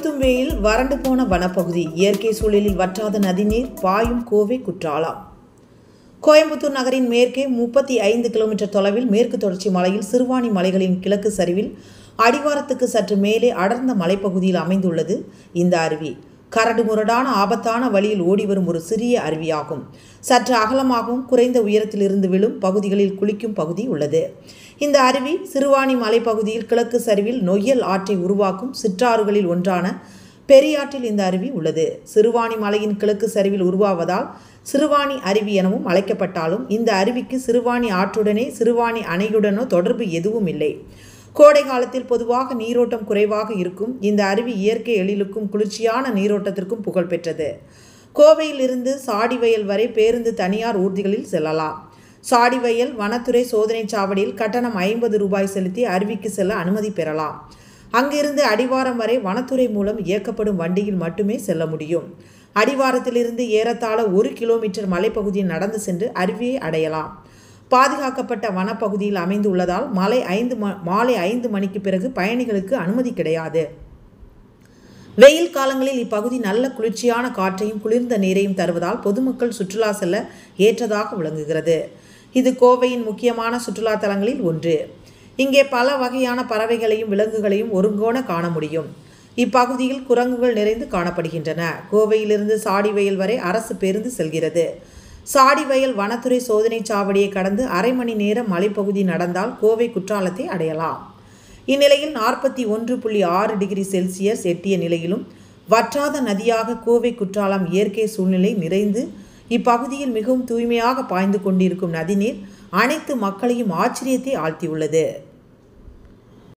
கொளுத்தும் வெயில், வறண்டு போன வனப்பகுதி, இயற்கை சூழலில் வற்றாத நதிநீர் பாயும் கோவை குற்றாலம். கோயம்புத்தூர் நகரின் மேற்கே 35 கிலோமீட்டர் தொலைவில் மேற்கு தொடர்ச்சி மலையில் சிறுவாணி மலைகளின் கிழக்கு சரிவில் அடிவாரத்துக்கு சற்று மேலே அடர்ந்த மலைப்பகுதியில் அமைந்துள்ளது இந்த அருவி. கரடு முரடான ஆபத்தான வழியில் ஓடிவரும் ஒரு சிறிய அருவியாகும். சற்று அகலமாகவும் குறைந்த உயரத்தில் இருந்து விழும் பகுதிகளில் குளிக்கும் பகுதி உள்ளது. இந்த அருவி சிறுவாணி மலைப்பகுதியில் கிழக்கு சரிவில் நொய்யல் ஆற்றை உருவாக்கும் சிற்றாறுகளில் ஒன்றான பெரியாற்றில் இந்த அருவி உள்ளது. சிறுவாணி மலையின் கிழக்கு சரிவில் உருவாவதால் சிறுவாணி அருவி எனவும் அழைக்கப்பட்டாலும் இந்த அருவிக்கு சிறுவாணி ஆற்றுடனே சிறுவாணி அணையுடனோ தொடர்பு எதுவும் இல்லை. கோடை காலத்தில் பொதுவாக நீரோட்டம் குறைவாக இருக்கும் இந்த அருவி இயற்கை எழிலுக்கும் குளிர்ச்சியான நீரோட்டத்திற்கும் புகழ் பெற்றது. கோவையில் இருந்து சாடிவயல் வரை பேருந்து தனியார் ஊர்திகளில் செல்லலாம். சாடிவயல் வனத்துறை சோதனை சாவடியில் கட்டணம் 50 ரூபாய் செலுத்தி அருவிக்கு செல்ல அனுமதி பெறலாம். அங்கிருந்து அடிவாரம் வரை வனத்துறை மூலம் இயக்கப்படும் வண்டியில் மட்டுமே செல்ல முடியும். அடிவாரத்திலிருந்து ஏறத்தாழ 1 கிலோமீட்டர் மலைப்பகுதியில் நடந்து சென்று அருவியை அடையலாம். பாதுகாக்கப்பட்ட வனப்பகுதியில் அமைந்துள்ளதால் மாலை 5 மணிக்கு பிறகு பயணிகளுக்கு அனுமதி கிடையாது. வெயில் காலங்களில் இப்பகுதி நல்ல குளிர்ச்சியான காற்றையும் குளிர்ந்த நீரையும் தருவதால் பொதுமக்கள் சுற்றுலா செல்ல ஏற்றதாக விளங்குகிறது. இது கோவையின் முக்கியமான சுற்றுலா தலங்களில் ஒன்று. இங்கே பல வகையான பறவைகளையும் விலங்குகளையும் ஒருங்கோண காண முடியும். இப்பகுதியில் குரங்குகள் நிறைந்து காணப்படுகின்றன. கோவையிலிருந்து சாடிவயல் வரை அரசு பேருந்து செல்கிறது. சாடிவயல் வனத்துறை சோதனை சாவடியை கடந்து அரை மணி நேரம் மலைப்பகுதி நடந்தால் கோவை குற்றாலத்தை அடையலாம். இந்நிலையில் 41.6 டிகிரி செல்சியஸ் எட்டிய நிலையிலும் வற்றாத நதியாக கோவை குற்றாலம் இயற்கை சூழ்நிலை நிறைந்து இப்பகுதியில் மிகவும் தூய்மையாக பாய்ந்து கொண்டிருக்கும் நதிநீர் அனைத்து மக்களையும் ஆச்சரியத்தை ஆழ்த்தியுள்ளது.